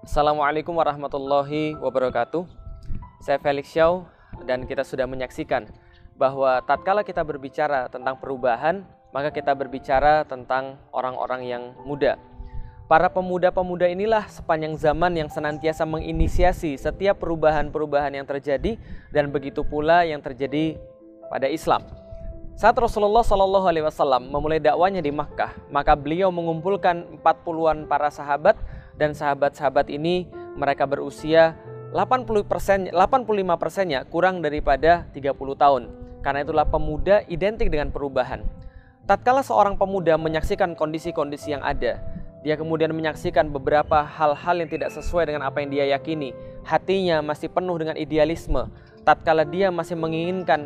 Assalamualaikum warahmatullahi wabarakatuh. Saya Felix Xiao dan kita sudah menyaksikan bahwa tatkala kita berbicara tentang perubahan, maka kita berbicara tentang orang-orang yang muda. Para pemuda-pemuda inilah sepanjang zaman yang senantiasa menginisiasi setiap perubahan-perubahan yang terjadi, dan begitu pula yang terjadi pada Islam. Saat Rasulullah SAW memulai dakwanya di Makkah, maka beliau mengumpulkan 40-an para sahabat, dan sahabat-sahabat ini mereka berusia 85%-nya kurang daripada 30 tahun. Karena itulah pemuda identik dengan perubahan. Tatkala seorang pemuda menyaksikan kondisi-kondisi yang ada, dia kemudian menyaksikan beberapa hal-hal yang tidak sesuai dengan apa yang dia yakini. Hatinya masih penuh dengan idealisme. Tatkala dia masih menginginkan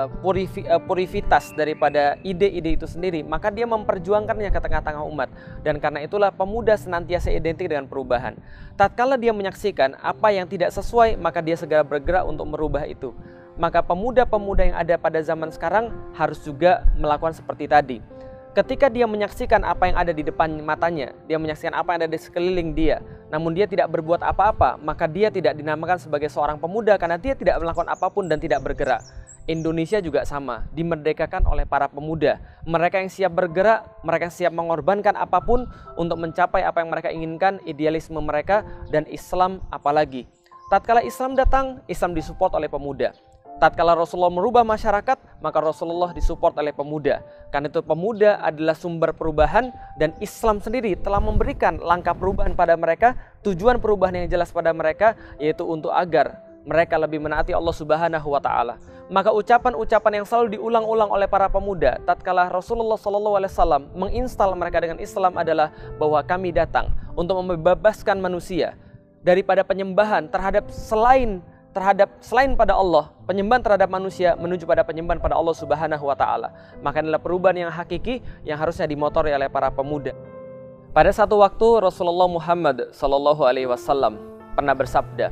purivitas daripada ide-ide itu sendiri, maka dia memperjuangkannya ke tengah-tengah umat. Dan karena itulah pemuda senantiasa identik dengan perubahan. Tatkala dia menyaksikan apa yang tidak sesuai, maka dia segera bergerak untuk merubah itu. Maka pemuda-pemuda yang ada pada zaman sekarang harus juga melakukan seperti tadi. Ketika dia menyaksikan apa yang ada di depan matanya, dia menyaksikan apa yang ada di sekeliling dia, namun dia tidak berbuat apa-apa, maka dia tidak dinamakan sebagai seorang pemuda karena dia tidak melakukan apapun dan tidak bergerak. Indonesia juga sama, dimerdekakan oleh para pemuda. Mereka yang siap bergerak, mereka yang siap mengorbankan apapun untuk mencapai apa yang mereka inginkan, idealisme mereka, dan Islam apalagi. Tatkala Islam datang, Islam disupport oleh pemuda. Tatkala Rasulullah merubah masyarakat, maka Rasulullah disupport oleh pemuda. Karena itu pemuda adalah sumber perubahan, dan Islam sendiri telah memberikan langkah perubahan pada mereka, tujuan perubahan yang jelas pada mereka, yaitu untuk agar mereka lebih menaati Allah Subhanahu wa Ta'ala. Maka ucapan-ucapan yang selalu diulang-ulang oleh para pemuda tatkala Rasulullah SAW menginstal mereka dengan Islam adalah bahwa kami datang untuk membebaskan manusia daripada penyembahan terhadap selain pada Allah, penyembahan terhadap manusia menuju pada penyembahan pada Allah Subhanahu wa Ta'ala. Maka inilah perubahan yang hakiki yang harusnya dimotori oleh para pemuda. Pada satu waktu Rasulullah Muhammad SAW pernah bersabda,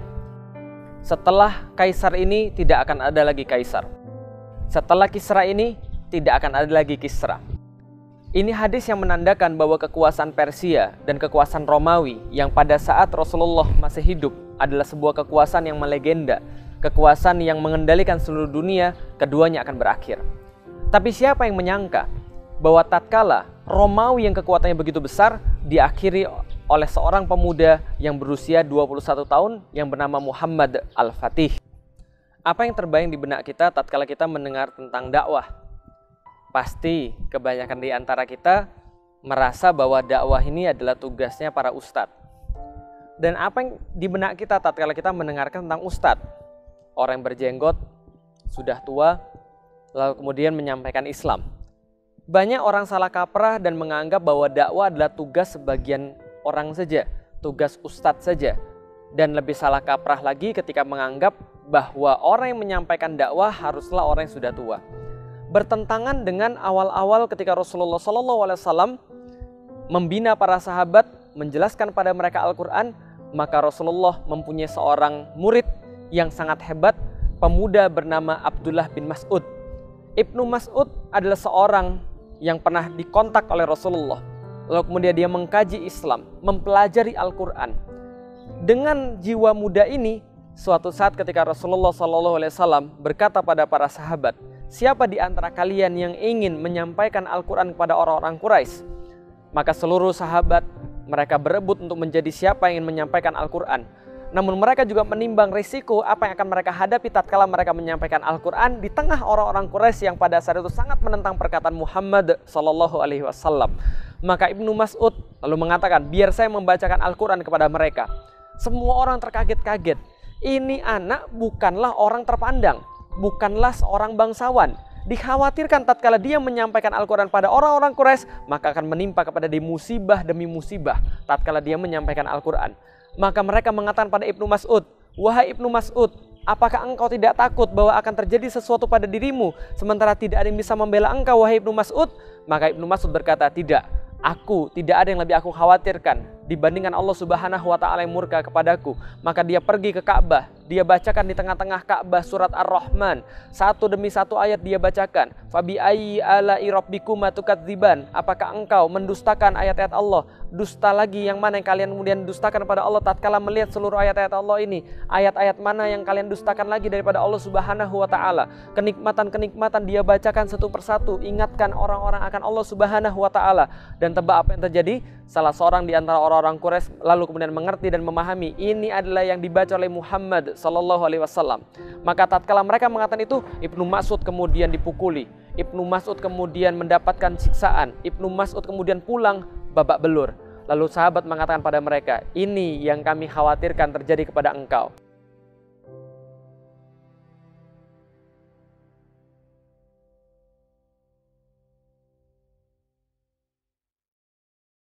setelah kaisar ini tidak akan ada lagi kaisar. Setelah Kisra ini tidak akan ada lagi Kisra. Ini hadis yang menandakan bahwa kekuasaan Persia dan kekuasaan Romawi yang pada saat Rasulullah masih hidup adalah sebuah kekuasaan yang melegenda, kekuasaan yang mengendalikan seluruh dunia, keduanya akan berakhir. Tapi siapa yang menyangka bahwa tatkala Romawi yang kekuatannya begitu besar diakhiri oleh seorang pemuda yang berusia 21 tahun yang bernama Muhammad Al-Fatih. Apa yang terbayang di benak kita tatkala kita mendengar tentang dakwah? Pasti kebanyakan di antara kita merasa bahwa dakwah ini adalah tugasnya para ustadz. Dan apa yang di benak kita tatkala kita mendengarkan tentang ustadz? Orang yang berjenggot, sudah tua, lalu kemudian menyampaikan Islam. Banyak orang salah kaprah dan menganggap bahwa dakwah adalah tugas sebagian orang saja, tugas ustadz saja. Dan lebih salah kaprah lagi ketika menganggap bahwa orang yang menyampaikan dakwah haruslah orang yang sudah tua. Bertentangan dengan awal-awal ketika Rasulullah SAW membina para sahabat, menjelaskan pada mereka Al-Quran, maka Rasulullah mempunyai seorang murid yang sangat hebat, pemuda bernama Abdullah bin Mas'ud. Ibnu Mas'ud adalah seorang yang pernah dikontak oleh Rasulullah. Lalu kemudian dia mengkaji Islam, mempelajari Al-Quran. Dengan jiwa muda ini, suatu saat ketika Rasulullah SAW berkata pada para sahabat, siapa di antara kalian yang ingin menyampaikan Al-Quran kepada orang-orang Quraisy? Maka seluruh sahabat mereka berebut untuk menjadi siapa yang ingin menyampaikan Al-Quran. Namun mereka juga menimbang risiko apa yang akan mereka hadapi tatkala mereka menyampaikan Al-Quran di tengah orang-orang Quraisy yang pada saat itu sangat menentang perkataan Muhammad SAW. Maka Ibnu Mas'ud lalu mengatakan, biar saya membacakan Al-Quran kepada mereka. Semua orang terkaget-kaget. Ini anak bukanlah orang terpandang, bukanlah seorang bangsawan. Dikhawatirkan tatkala dia menyampaikan Al-Quran pada orang-orang Quraisy, maka akan menimpa kepada dia musibah demi musibah tatkala dia menyampaikan Al-Quran. Maka mereka mengatakan pada Ibnu Mas'ud, wahai Ibnu Mas'ud, apakah engkau tidak takut bahwa akan terjadi sesuatu pada dirimu sementara tidak ada yang bisa membela engkau, wahai Ibnu Mas'ud? Maka Ibnu Mas'ud berkata, tidak, tidak ada yang lebih aku khawatirkan dibandingkan Allah Subhanahu wa taala yang murka kepadaku. Maka dia pergi ke Ka'bah, dia bacakan di tengah-tengah Ka'bah surat Ar-Rahman, satu demi satu ayat dia bacakan. Fabi ayyi ala'i rabbikuma tukadziban, apakah engkau mendustakan ayat-ayat Allah? Dusta lagi yang mana yang kalian kemudian dustakan pada Allah tatkala melihat seluruh ayat-ayat Allah ini? Ayat-ayat mana yang kalian dustakan lagi daripada Allah Subhanahu wa taala? Kenikmatan-kenikmatan dia bacakan satu persatu, ingatkan orang-orang akan Allah Subhanahu wa taala. Dan tebak apa yang terjadi? Salah seorang di antara orang-orang Quraisy lalu kemudian mengerti dan memahami ini adalah yang dibaca oleh Muhammad sallallahu alaihi wasallam. Maka tatkala mereka mengatakan itu, Ibnu Mas'ud kemudian dipukuli, Ibnu Mas'ud kemudian mendapatkan siksaan, Ibnu Mas'ud kemudian pulang babak belur. Lalu sahabat mengatakan pada mereka, ini yang kami khawatirkan terjadi kepada engkau.